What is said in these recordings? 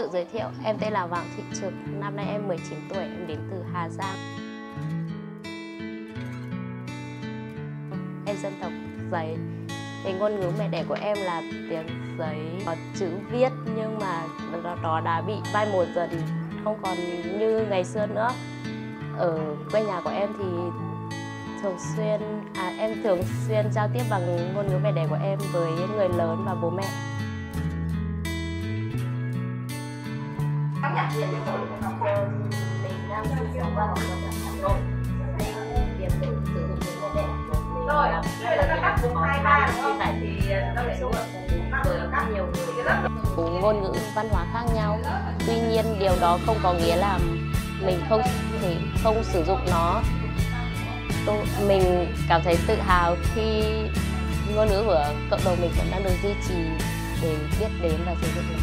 tự giới thiệu, em tên là Vàng Thị Trực, năm nay em 19 tuổi, em đến từ Hà Giang. Em dân tộc Giấy. Cái ngôn ngữ mẹ đẻ của em là tiếng Giấy, có chữ viết nhưng mà nó đã bị mai một dần, không còn như ngày xưa nữa. Ở quê nhà của em thì em thường xuyên giao tiếp bằng ngôn ngữ mẹ đẻ của em với người lớn và bố mẹ. Mình đang sinh sống và học tập ở Hà Nội. Việc sử dụng tiếng mẹ đẻ của mình là bây giờ các bác 2, 3 thì nó lại sống với nhiều người. Ngôn ngữ văn hóa khác nhau. Tuy nhiên điều đó không có nghĩa là mình không sử dụng nó. Mình cảm thấy tự hào khi ngôn ngữ của cộng đồng mình vẫn đang được duy trì để biết đến và sử dụng nó.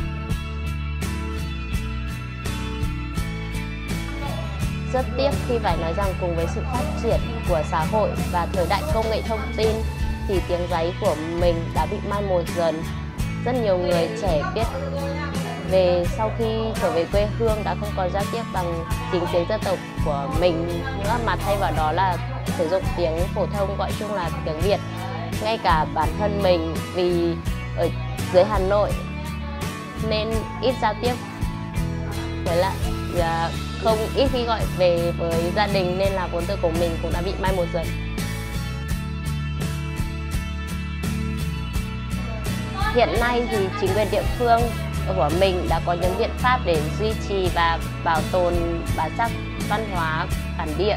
Rất tiếc khi phải nói rằng cùng với sự phát triển của xã hội và thời đại công nghệ thông tin thì tiếng Giấy của mình đã bị mai một dần. Rất nhiều người trẻ biết sau khi trở về quê hương đã không còn giao tiếp bằng chính tiếng dân tộc của mình nữa, mà thay vào đó là sử dụng tiếng phổ thông, gọi chung là tiếng Việt. Ngay cả bản thân mình vì ở dưới Hà Nội nên ít giao tiếp với lại không ít khi gọi về với gia đình nên là vốn từ của mình cũng đã bị mai một dần. Hiện nay thì chính quyền địa phương của mình đã có những biện pháp để duy trì và bảo tồn bản sắc văn hóa bản địa.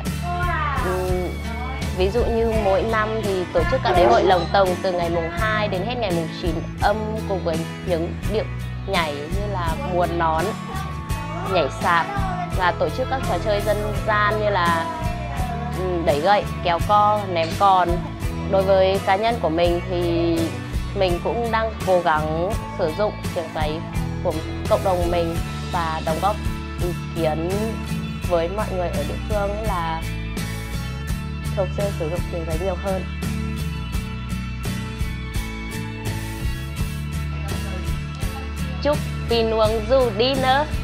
Ví dụ như mỗi năm thì tổ chức các lễ hội lồng tồng từ ngày mùng 2 đến hết ngày mùng 9 âm cùng với những điệu nhảy như là múa nón, nhảy sạp và tổ chức các trò chơi dân gian như là đẩy gậy, kéo co, ném còn. Đối với cá nhân của mình thì mình cũng đang cố gắng sử dụng tiếng Giấy của cộng đồng mình và đóng góp ý kiến với mọi người ở địa phương là thường xuyên sử dụng tiếng Giấy nhiều hơn. Chúc Phi Nuông Du đi nữa.